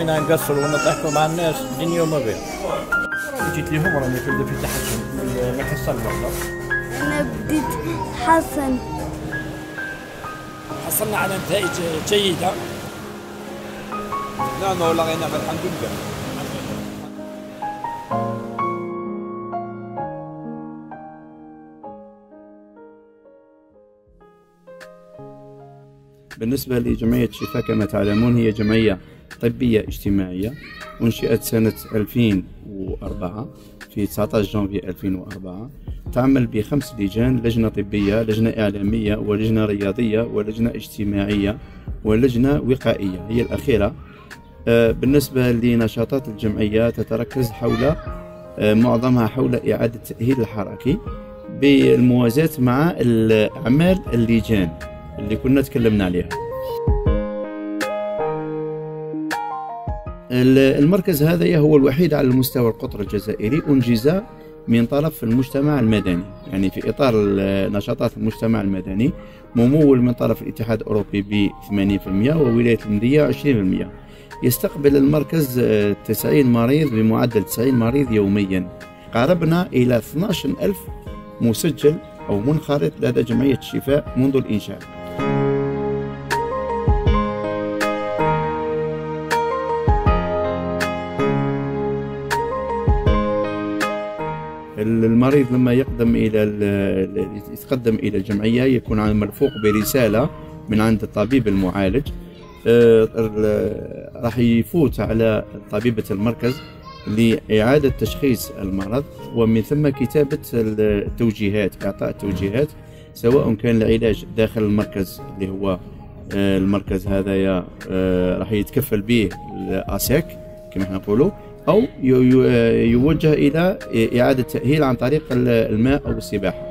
بقينا نقصروا ونضحكوا مع الناس دنيا وما بين. جيت لهم راني في تحسن ما حصل والله. أنا بديت حسن. حصلنا على نتائج جيدة. نحن لغينا الحمد لله. بالنسبة لجمعية شفاء كما تعلمون هي جمعية طبية اجتماعية أنشئت سنة 2004 في 19 جانفي 2004. تعمل ب5 لجان: لجنة طبية، لجنة إعلامية، ولجنة رياضية، ولجنة اجتماعية، ولجنة وقائية هي الأخيرة. بالنسبة لنشاطات الجمعية تتركز حول معظمها حول إعادة التأهيل الحركي بالموازاة مع أعمال اللجان اللي كنا تكلمنا عليها. المركز هذا هو الوحيد على المستوى القطر الجزائري أنجز من طرف المجتمع المدني، يعني في إطار نشاطات المجتمع المدني ممول من طرف الاتحاد الأوروبي ب 80% وولاية المدية 20%. يستقبل المركز 90 مريض بمعدل 90 مريض يوميا. قاربنا إلى 12,000 مسجل أو منخرط لدى جمعية الشفاء منذ الإنشاء. المريض لما يتقدم إلى الجمعية يكون مرفوق برسالة من عند الطبيب المعالج. راح يفوت على طبيبة المركز لإعادة تشخيص المرض ومن ثم كتابة التوجيهات، إعطاء التوجيهات سواء كان العلاج داخل المركز اللي هو المركز هذا راح يتكفل به الأساك كما احنا نقولوا، أو يوجه إلى إعادة تأهيل عن طريق الماء أو السباحة.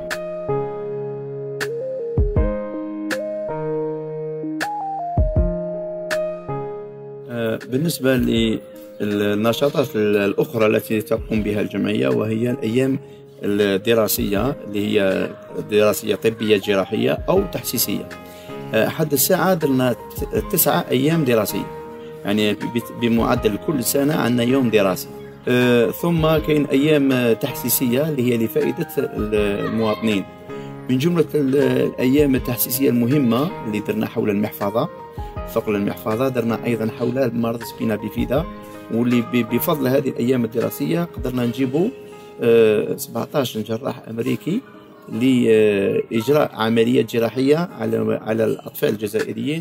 بالنسبة للنشاطات الأخرى التي تقوم بها الجمعية وهي الأيام الدراسية اللي هي دراسية طبية جراحية أو تحسيسية. حد الساعة درنا 9 أيام دراسية، يعني بمعدل كل سنة عندنا يوم دراسي. ثم كاين أيام تحسيسية اللي هي لفائدة المواطنين. من جملة الأيام التحسيسية المهمة اللي درنا حول المحفظة، ثقل المحفظة، درنا أيضا حول مرض سبينا بيفيدا، واللي بفضل هذه الأيام الدراسية قدرنا نجيبوا 17 جراح أمريكي لإجراء عمليات جراحية على الأطفال الجزائريين.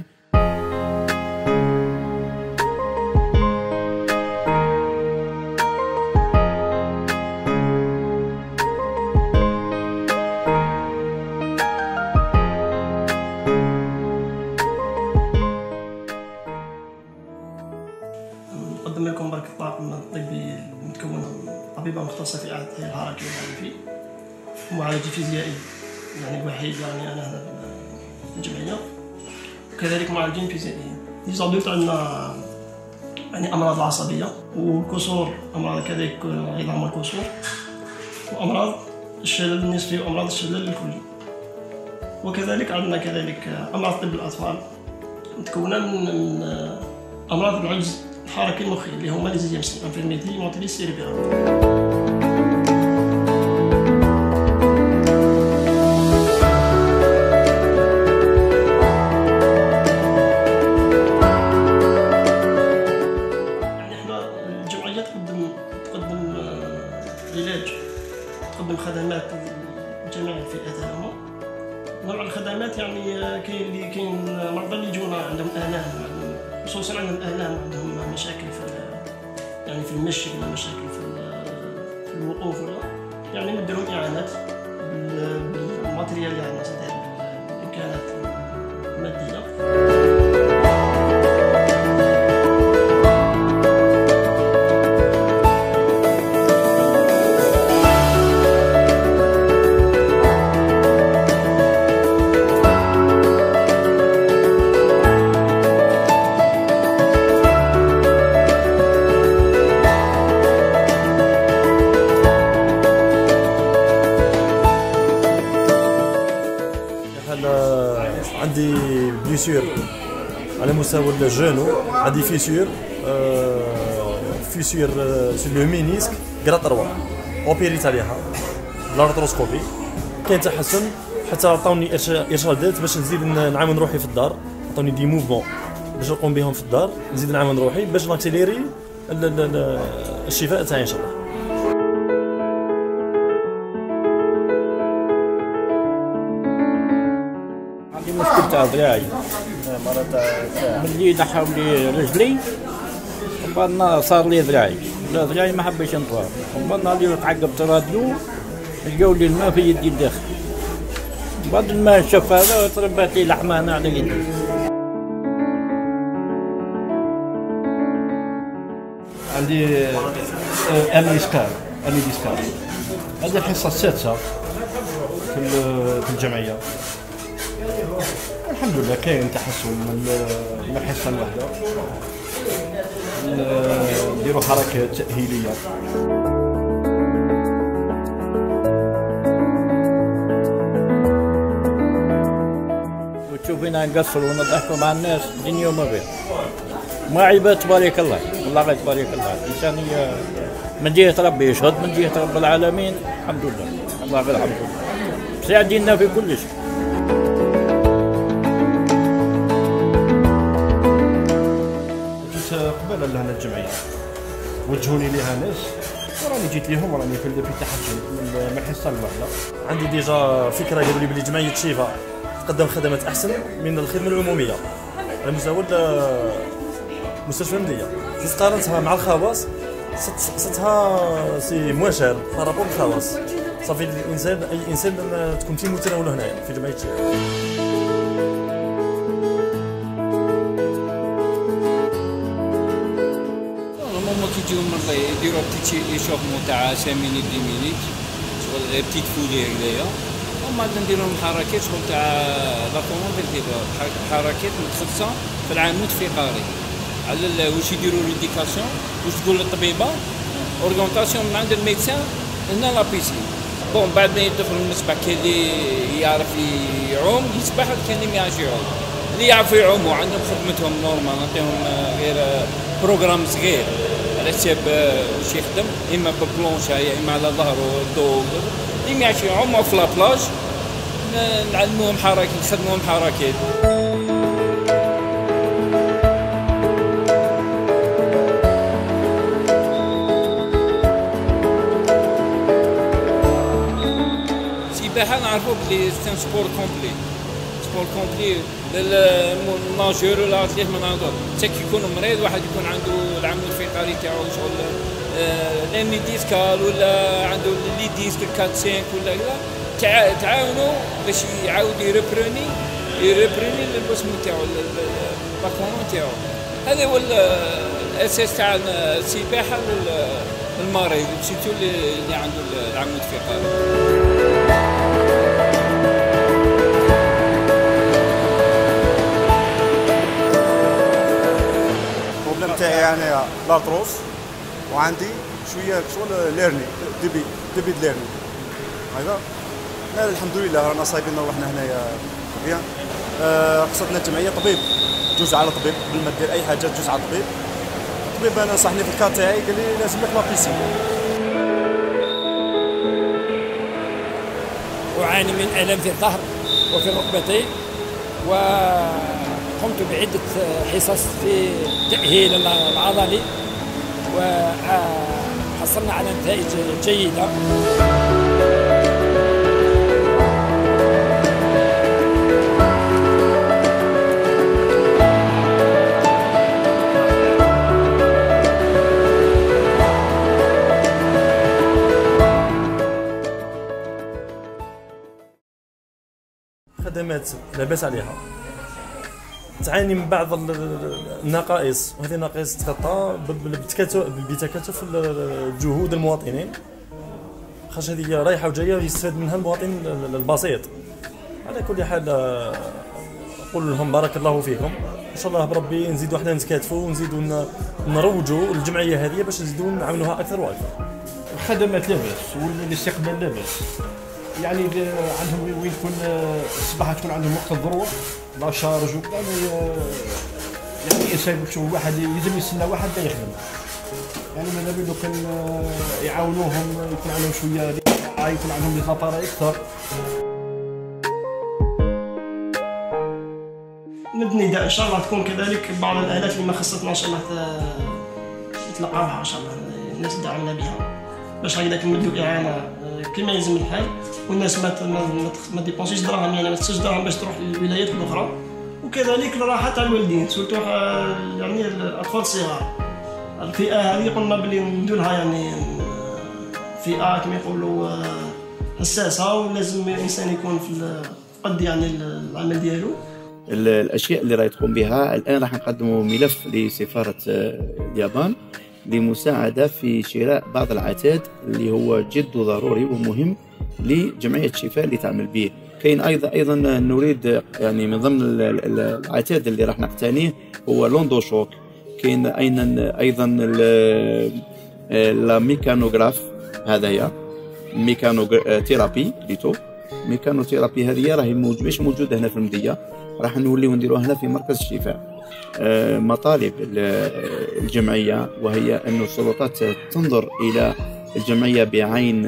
نقدم لكم برك الطاقم الطبي المتكون من طبيبة مختصة في إعادة التأهيل الحركي والوظيفي ومعالج فيزيائي، يعني الوحيد يعني أنا هنا في الجمعية، وكذلك معالجين فيزيائيين. يصادف عندنا يعني أمراض العصبية والكسور، أمراض كذلك عظام الكسور، وأمراض الشلل النصفي وأمراض الشلل الكلي، وكذلك عندنا كذلك أمراض طب الأطفال متكونة من أمراض العجز الحركي المخي اللي هما لي زيامسي انفيرميتي موتيلي سيريبرال. علاج، تقدم خدمات لجميع الفئات هما. نوع الخدمات يعني كاين مرضى اللي يجونا عندهم آلام، خصوصا عندهم آلام عندهم مشاكل في المشي ولا مشاكل في الوقوف ولا، يعني نديرهم إعانات بالماتريال اللي عندنا، صدق بالإمكانات المادية. عندي بليسير على مستوى الجانو، عندي فيسير فيسير سو لو مينيسك كرا 3 اوبيريت عليها بالارتروسكوبي. كاين تحسن حتى عطاوني ارشادات باش نزيد نعاون روحي في الدار، عطاوني دي موفمون باش نقوم بهم في الدار، نزيد نعاون روحي باش ناكسيليري الشفاء تاعي ان شاء الله. عندي مشكل تاع ذراعي، ملي نحاو لي رجلي ومن بعد صار لي ذراعي، ذراعي ما حبيتش نطوى، ومن بعد نهار اللي تعقبت راديو لقاو لي الماء في يدي الداخل، بعد الماء شاف هذا تربات لي لحمه هنا على يدي. عندي اني ديسكال هذه الحصه السادسه في الجمعيه. الحمد لله كاين تحسن من الحصه الواحده، نديروا حركات تاهيليه. وتشوفينا نقصر ونضحكوا مع الناس الدنيا وما بها، ما عيبات تبارك الله، والله غير تبارك الله، الانسان من جهه ربي يشهد، من جهه رب العالمين الحمد لله، الله غير الحمد لله، ساعدينا في كل شيء. قبل لهنا الجمعيه وجهوني ليها ناس وراني جيت ليهم وراني في تحسن من الحصه الواحده. عندي ديجا فكره قالوا لي بلي جمعيه شيفا تقدم خدمات احسن من الخدمه العموميه على مستوى المستشفى المدنيه. جيت قارنتها مع الخواص صدتها سي موان شار بارابور الخواص. صافي الانسان اي انسان تكون في متناوله هنايا في جمعيه شيفا. كيجيو المرضى يديروا بتيتي ايشوفمون تاع 5 مينيت 10 مينيت شغل غير بتيت فولي هكذايا، ومن بعد نديرو لهم حركات شغل تاع لا كوموند ديالو حركات متخصصه في العمود الفقري على واش يديروا ريديكاسيون، واش تقول للطبيبه اورغونطاسيون من عند الميدسان هنا لا بيسين. بون بعد ما يدخل المسبح كاين اللي يعرف يعوم يسبح، كاين اللي ما يعرفش يعوم. اللي يعرفوا يعوموا عندهم خدمتهم نورمال، نعطيهم غير بروغرام صغير على حساب واش يخدم، اما ببلونشا اما على ظهره الضوء. اللي ما يعرفش يعوم في لابلاج نعلموهم حركات، نخدموهم حركات. السباحه نعرفوا بلي سي سبور كومبلي، سبور كومبلي للناجور ولا اتليت ما نهضر، حتى كي يكون مريض واحد يكون عنده العمود الفقري تاعو شغل لاني ديسكال ولا عنده لي ديسك 4 5 ولا كذا، تعاونوا باش يعاود يريبروني البسم تاعو الباكون تاعو. هذا هو الاساس تاع السباحه للمريض سيتو اللي عنده العمود الفقري. تاعي انا لاطروس، وعندي شويه شغل ليرني ديبي ليرني هذا. الحمد لله رانا صايبين روحنا هنايا بيان. قصدنا الجمعيه طبيب، جوز على طبيب قبل ما دير اي حاجه، جوز على طبيب. الطبيب انا نصحني في الكار تاعي قال لي لازم لك لابيسين. أعاني من ألم في الظهر وفي الركبتين، وقمت بعدة حصص في تأهيل العضلي وحصلنا على نتائج جيدة. خدمات لاباس عليها، تعاني من بعض النقائص، وهذه النقائص تغطى بتكاتف الجهود المواطنين، خاصة هذه رايحة وجاية يستفاد منها المواطن البسيط. على كل حال نقول لهم بارك الله فيكم، ان شاء الله بربي نزيدوا حنا نتكاتفوا ونزيدوا نروجوا الجمعية هذه باش نزيدوا نعاونوها أكثر وأكثر. الخدمات لاباس والاستقبال لاباس، يعني عندهم وين تكون الصباح تكون عندهم وقت الذروه لا شارج وكذا، يعني يسايب شو واحد يلزم يستنى واحد دا يخدم. يعني ماذا بيا لو كان يعاونوهم يكون عندهم شويه يكون عندهم خطره اكثر. نداء ان شاء الله تكون كذلك بعض الالات اللي ما خصتنا ان شاء الله نتلقاوها ان شاء الله الناس دعمنا بها باش هكذاك نمدوا اعانه كما يلزم الحال، والناس ما ديبونسيش دراهم، يعني ما تخسرش دراهم باش تروح للولايات الاخرى، وكذلك لراحه تاع الوالدين سورتو يعني الاطفال الصغار. الفئه هذه قلنا بلي ندير لها يعني فئه كما يقولوا حساسه، ولازم الانسان يكون في قد يعني العمل ديالو. الاشياء اللي راهي تقوم بها الان راح نقدموا ملف لسفاره اليابان لمساعده في شراء بعض العتاد اللي هو جد ضروري ومهم لجمعيه الشفاء اللي تعمل به. كاين ايضا نريد يعني من ضمن العتاد اللي راح نقتنيه هو لوندو شوك. كاين ايضا لا ميكانوغراف، هذا هي ميكانو ثيرابي بليتو. ميكانو ثيرابي هذه راهي مش موجوده هنا في المديه، راح نوليو نديروها هنا في مركز الشفاء. مطالب الجمعيه وهي أن السلطات تنظر إلى الجمعيه بعين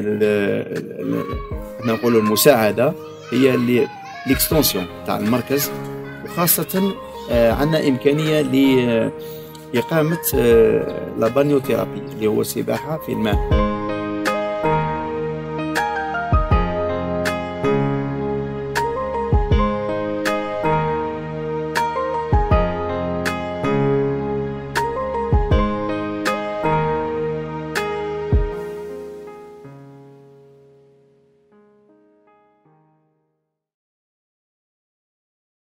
نقولوا المساعده، هي ليكستونسيون تاع المركز، وخاصه عندنا امكانيه لإقامه لابانيوثيرابي اللي هو السباحه في الماء.